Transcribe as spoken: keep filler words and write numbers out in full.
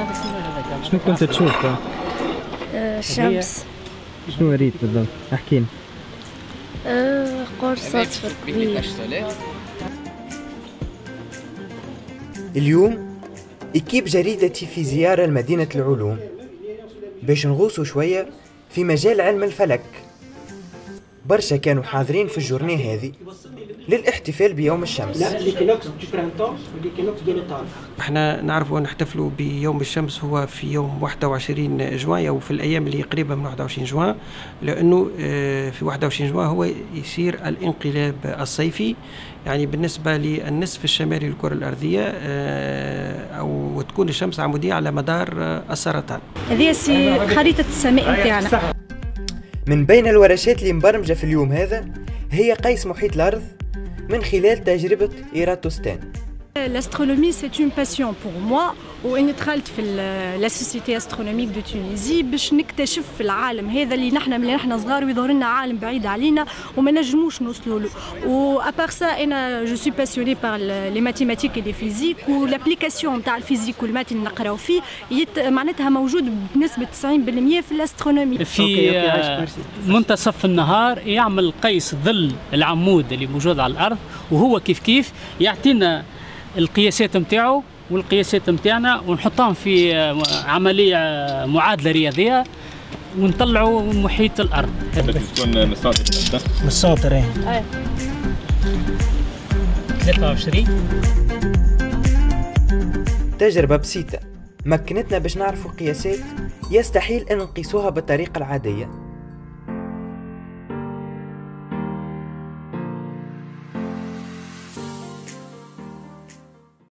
شنو كنت تشوف؟ الشمس. شنو ريت بالضبط؟ احكي لي. أه قرص أصفر كبير. اليوم إكيب جريدتي في زيارة لمدينة العلوم باش نغوصوا شوية في مجال علم الفلك. برشا كانوا حاضرين في الجورنيه هذه للاحتفال بيوم الشمس. احنا نعرفوا نحتفلوا بيوم الشمس هو في يوم واحد وعشرين جوان او في الايام اللي قريبه من واحد وعشرين جوان، لانه في واحد وعشرين جوان هو يصير الانقلاب الصيفي، يعني بالنسبه للنصف الشمالي للكره الارضيه، او تكون الشمس عموديه على مدار السرطان. هذه خريطه السماء نتاعنا. من بين الورشات اللي مبرمجه في اليوم هذا هي قيس محيط الارض من خلال تجربة إيراتوستان. L'astronomie c'est une passion pour moi وإني دخلت في la société astronomique de Tunisie باش نكتشف في العالم هذا اللي نحنا ملي نحنا صغار ويظهر لنا عالم بعيد علينا وما نجموش نوصلوا له. و à part ça أنا je suis passionnée par les mathématiques et les physiques و l'application نتاع الفيزيك والمات اللي نقراو فيه معناتها موجود بنسبة تسعين بالمئة في الاسترونومي. في منتصف النهار يعمل قيس ظل العمود اللي موجود على الأرض وهو كيف كيف يعطينا القياسات نتاعو والقياسات نتاعنا ونحطهم في عمليه معادله رياضيه ونطلعوا محيط الارض. تكون من السنتر من السنتر اي ثلاثة وعشرين. تجربه بسيطه مكنتنا باش نعرفوا قياسات يستحيل ان نقيسوها بالطريقه العاديه.